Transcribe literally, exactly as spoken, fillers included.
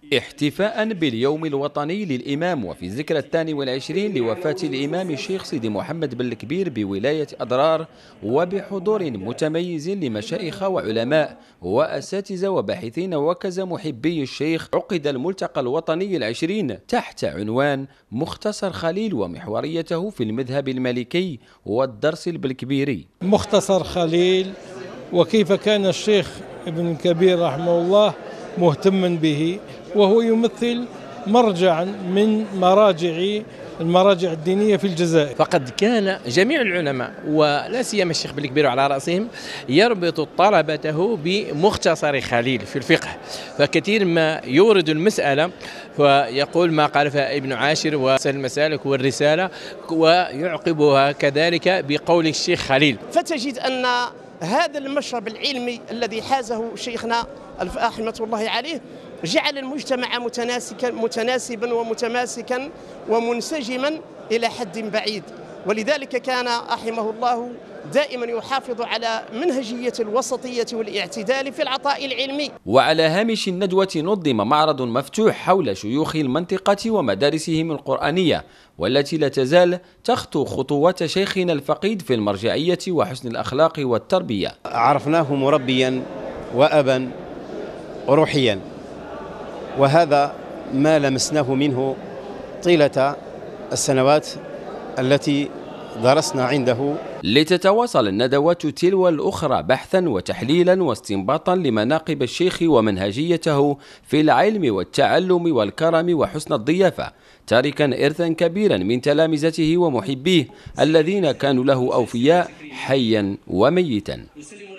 احتفاء باليوم الوطني للإمام وفي الذكرى الثاني والعشرين لوفاة الإمام الشيخ سيدي محمد بن الكبير بولاية أضرار، وبحضور متميز لمشايخ وعلماء وأساتذة وباحثين وكذا محبي الشيخ، عقد الملتقى الوطني العشرين تحت عنوان مختصر خليل ومحوريته في المذهب المالكي والدرس بالكبيري. مختصر خليل وكيف كان الشيخ ابن الكبير رحمه الله مهتما به، وهو يمثل مرجعا من مراجع المراجع الدينية في الجزائر. فقد كان جميع العلماء ولا سيما الشيخ بن الكبير على رأسهم يربط طلبته بمختصر خليل في الفقه، فكثير ما يورد المسألة ويقول ما قال فيها ابن عاشر وسل المسالك والرسالة، ويعقبها كذلك بقول الشيخ خليل. فتجد أن هذا المشرب العلمي الذي حازه شيخنا رحمة الله عليه جعل المجتمع متناسكا متناسبا ومتماسكا ومنسجما إلى حد بعيد، ولذلك كان رحمه الله دائما يحافظ على منهجية الوسطية والاعتدال في العطاء العلمي. وعلى هامش الندوة نظم معرض مفتوح حول شيوخ المنطقة ومدارسهم القرآنية، والتي لا تزال تخطو خطوات شيخنا الفقيد في المرجعية وحسن الأخلاق والتربية. عرفناه مربيا وأبا روحيا، وهذا ما لمسناه منه طيلة السنوات التي درسنا عنده. لتتواصل الندوات تلو الأخرى بحثا وتحليلا واستنباطا لمناقب الشيخ ومنهجيته في العلم والتعلم والكرم وحسن الضيافة، تاركا إرثا كبيرا من تلامذته ومحبيه الذين كانوا له أوفياء حيا وميتا.